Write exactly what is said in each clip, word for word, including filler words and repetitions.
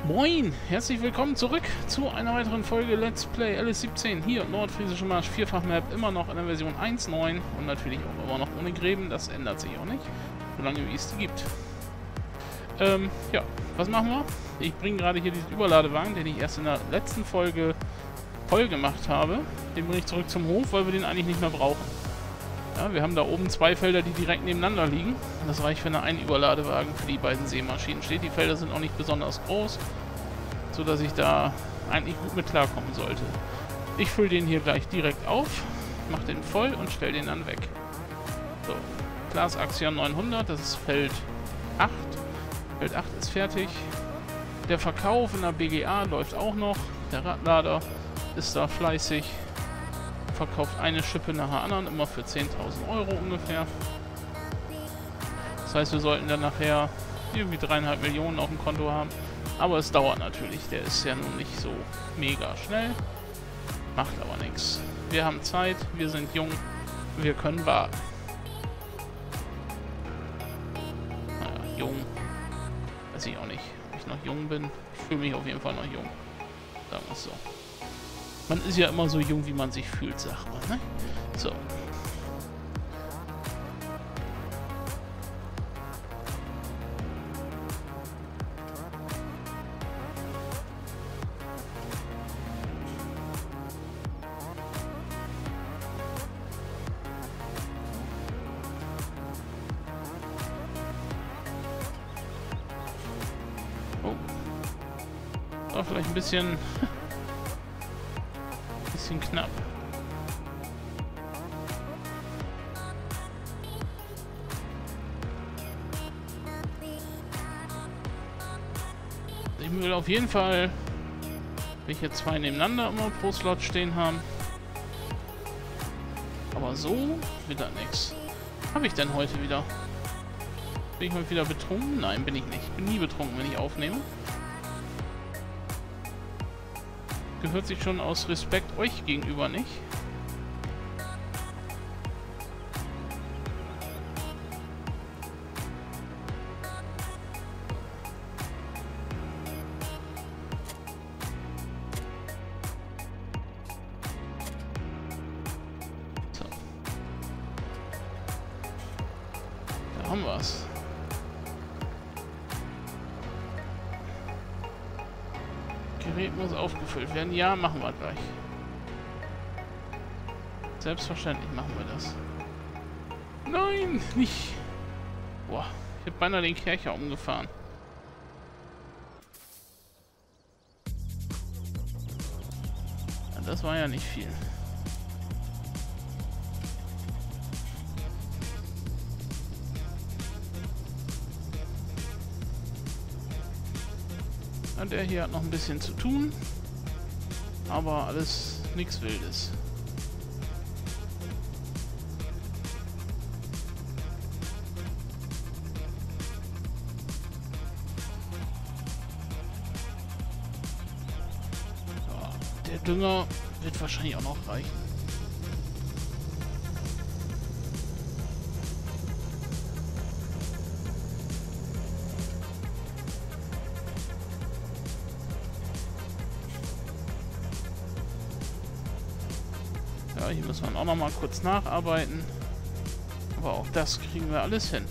Moin, herzlich willkommen zurück zu einer weiteren Folge Let's Play L S siebzehn. Hier, Nordfriesische Marsch, Vierfach-Map, immer noch in der Version eins Punkt neun und natürlich auch immer noch ohne Gräben, das ändert sich auch nicht, solange wie es die gibt. Ähm, ja, was machen wir? Ich bringe gerade hier diesen Überladewagen, den ich erst in der letzten Folge voll gemacht habe. Den bringe ich zurück zum Hof, weil wir den eigentlich nicht mehr brauchen. Ja, wir haben da oben zwei Felder, die direkt nebeneinander liegen. Das reicht, wenn da ein Überladewagen für die beiden Sämaschinen steht. Die Felder sind auch nicht besonders groß, sodass ich da eigentlich gut mit klarkommen sollte. Ich fülle den hier gleich direkt auf, mache den voll und stelle den dann weg. So, Claas Axion neunhundert, das ist Feld acht. Feld acht ist fertig. Der Verkauf in der B G A läuft auch noch. Der Radlader ist da fleißig. Verkauft eine Schippe nach der anderen, immer für zehntausend Euro ungefähr. Das heißt, wir sollten dann nachher irgendwie dreieinhalb Millionen auf dem Konto haben. Aber es dauert natürlich, der ist ja nun nicht so mega schnell. Macht aber nichts. Wir haben Zeit, wir sind jung, wir können warten. Naja, jung. Weiß ich auch nicht, ob ich noch jung bin. Ich fühle mich auf jeden Fall noch jung. Sagen wir es so. Man ist ja immer so jung, wie man sich fühlt, sagt man, ne? So. Oh. War vielleicht ein bisschen... bisschen knapp. Ich will auf jeden Fall, will ich jetzt zwei nebeneinander immer pro Slot stehen haben. Aber so wird das nichts. Habe ich denn heute wieder? Bin ich heute wieder betrunken? Nein, bin ich nicht. Ich bin nie betrunken, wenn ich aufnehme. Gehört sich schon aus Respekt euch gegenüber nicht. So. Da haben wir's. Gerät muss aufgefüllt werden. Ja, machen wir gleich. Selbstverständlich machen wir das. Nein, nicht. Boah, ich habe beinahe den Kercher umgefahren. Ja, das war ja nicht viel. Und der hier hat noch ein bisschen zu tun, aber alles nichts Wildes. Ja, der Dünger wird wahrscheinlich auch noch reichen. Ja, hier muss man auch noch mal kurz nacharbeiten. Aber auch das kriegen wir alles hin.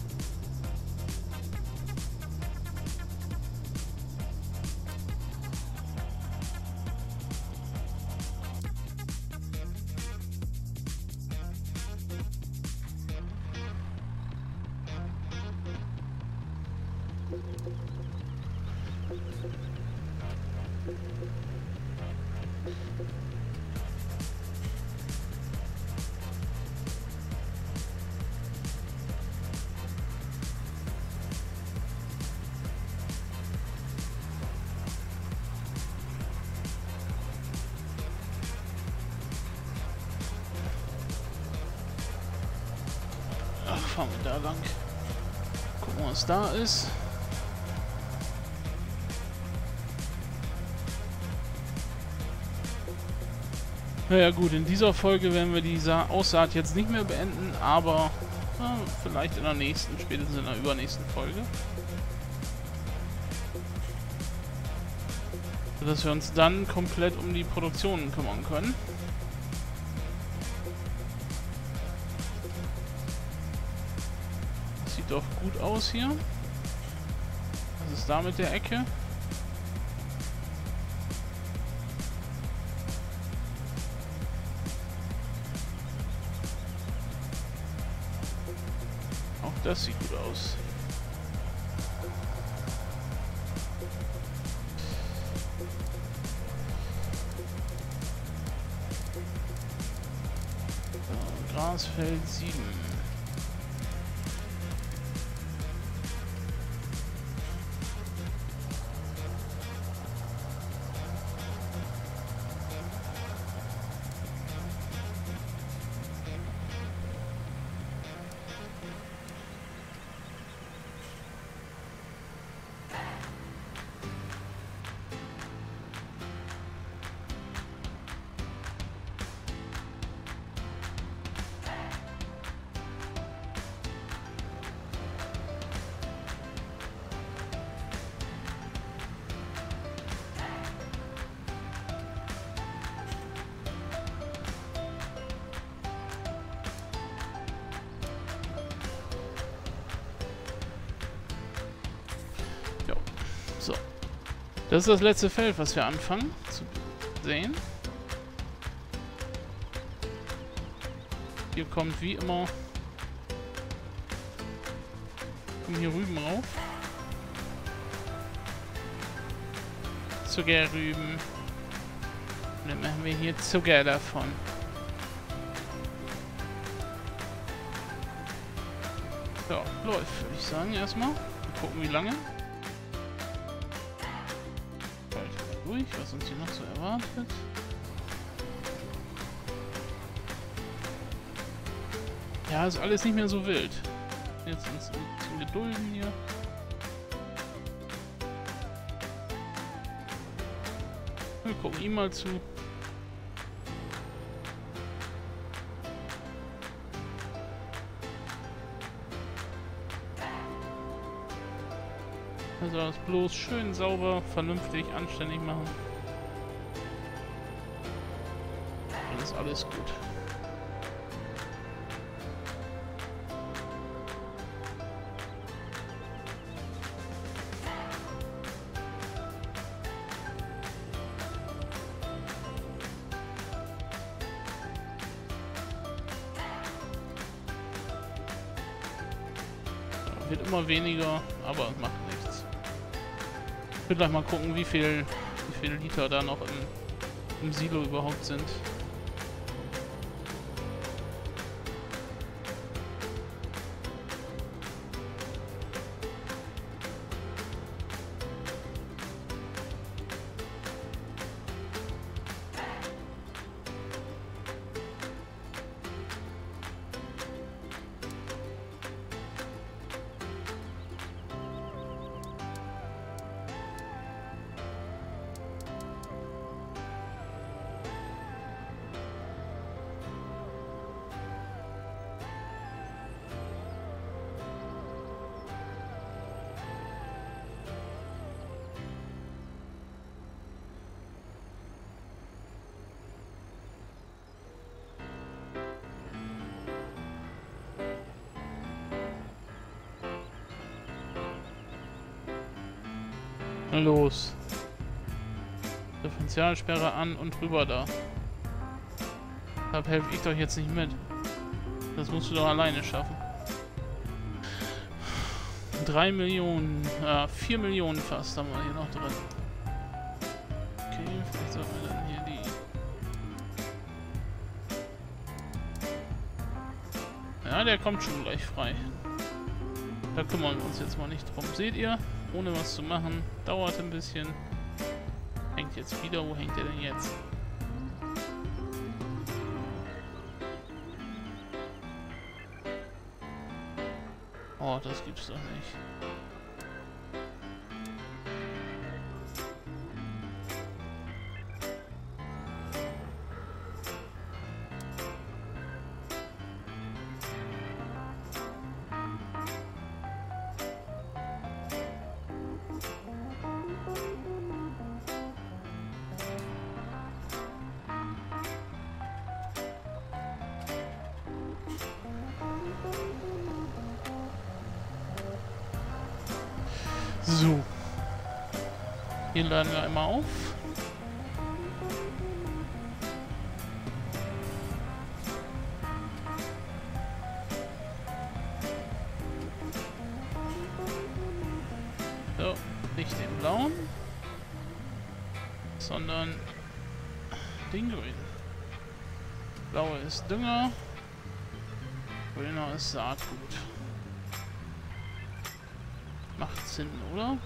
Ach, fahren wir da lang. Gucken, was da ist. Naja gut, in dieser Folge werden wir die Sa Aussaat jetzt nicht mehr beenden, aber ja, vielleicht in der nächsten, spätestens in der übernächsten Folge. sodass wir uns dann komplett um die Produktionen kümmern können. Das sieht doch gut aus hier. Was ist da mit der Ecke? Auch das sieht gut aus. Grasfeld sieben. So. Das ist das letzte Feld, was wir anfangen zu sehen. Hier kommt wie immer... Kommen hier Rüben rauf. Zuckerrüben. Und dann machen wir hier Zucker davon. Ja, läuft, würde ich sagen, erstmal. Mal gucken, wie lange. Durch, was uns hier noch so erwartet. Ja, ist alles nicht mehr so wild. Jetzt uns ein bisschen gedulden hier. Wir gucken ihm mal zu. Also das bloß schön sauber, vernünftig, anständig machen. Dann ist alles gut. Ja, wird immer weniger, aber macht nichts. Ich will gleich mal gucken, wie viel, wie viele Liter da noch im, im Silo überhaupt sind. Los. Differentialsperre an und rüber da. Da helfe ich doch jetzt nicht mit. Das musst du doch alleine schaffen. Drei Millionen, äh, vier Millionen fast haben wir hier noch drin. Okay, vielleicht sollten wir dann hier die... Ja, der kommt schon gleich frei. Da kümmern wir uns jetzt mal nicht drum. Seht ihr? Ohne was zu machen. Dauert ein bisschen. Hängt jetzt wieder. Wo hängt er denn jetzt? Oh, das gibt's doch nicht. So. Hier laden wir einmal auf. So, nicht den blauen, sondern den grünen. Blaue ist Dünger, grüner ist Saatgut. Macht Sinn, oder?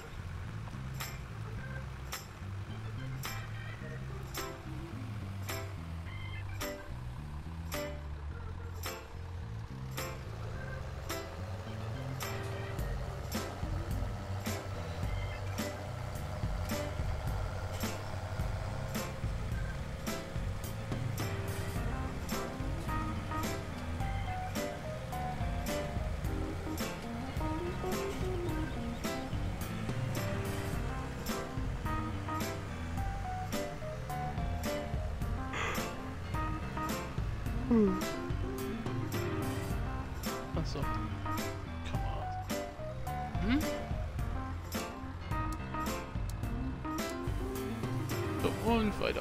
Hm. Achso. Kamera. Hm? So, und weiter.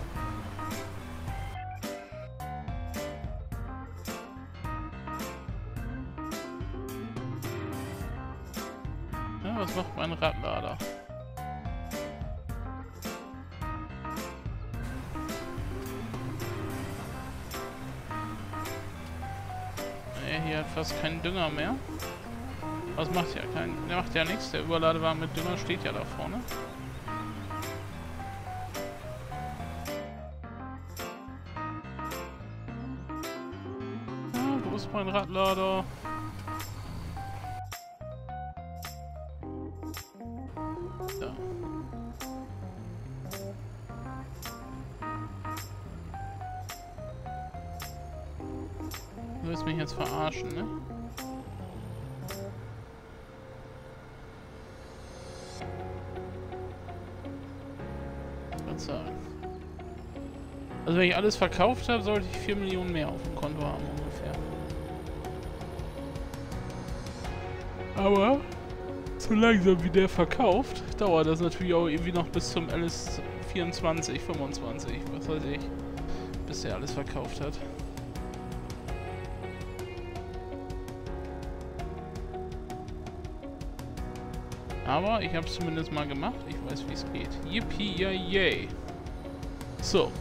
Ja, was macht mein Radlader? Hier hat fast keinen Dünger mehr. Was macht ja kein. Der macht ja nichts. Der Überladewagen mit Dünger steht ja da vorne. Ja, wo ist mein Radlader? Da. Du willst mich jetzt verarschen, ne? Was sagen? Also wenn ich alles verkauft habe, sollte ich vier Millionen mehr auf dem Konto haben ungefähr. Aber so langsam wie der verkauft, dauert das natürlich auch irgendwie noch bis zum L S vierundzwanzig, fünfundzwanzig, was weiß ich, bis der alles verkauft hat. Aber ich habe es zumindest mal gemacht. Ich weiß, wie es geht. Yippie, yay, yay. So.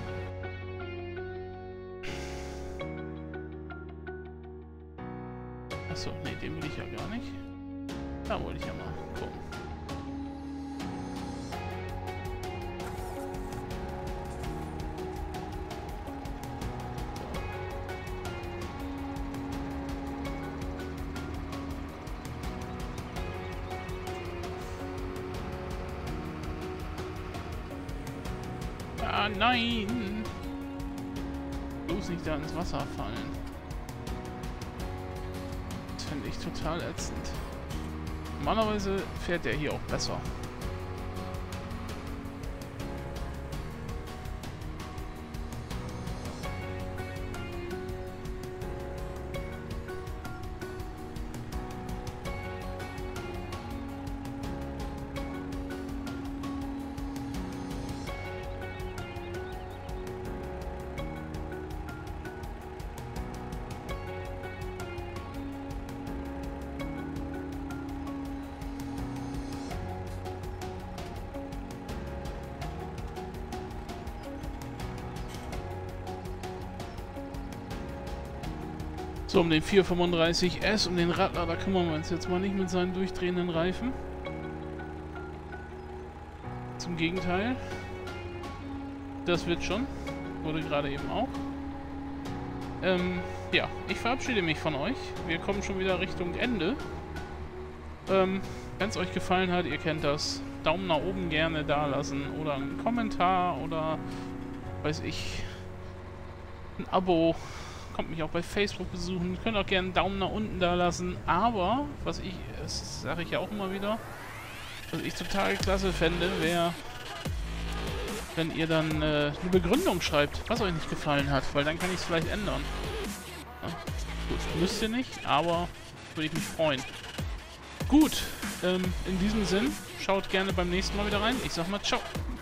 Achso, nee, den will ich ja gar nicht. Da wollte ich ja mal gucken. Ah, nein! Bloß nicht da ins Wasser fallen. Das finde ich total ätzend. Normalerweise fährt der hier auch besser. So, um den vier fünfunddreißig S, um den Radlader kümmern wir uns jetzt mal nicht mit seinen durchdrehenden Reifen. Zum Gegenteil. Das wird schon. Wurde gerade eben auch. Ähm, ja, ich verabschiede mich von euch. Wir kommen schon wieder Richtung Ende. Ähm, wenn es euch gefallen hat, ihr kennt das. Daumen nach oben gerne da lassen oder einen Kommentar oder, weiß ich, ein Abo. Kommt mich auch bei Facebook besuchen. Könnt auch gerne einen Daumen nach unten da lassen. Aber, was ich, das sage ich ja auch immer wieder, was ich total klasse fände, wäre, wenn ihr dann äh, eine Begründung schreibt, was euch nicht gefallen hat, weil dann kann ich es vielleicht ändern. Ja, gut, müsst ihr nicht, aber würde ich mich freuen. Gut, Ähm, in diesem Sinn, schaut gerne beim nächsten Mal wieder rein. Ich sag mal ciao.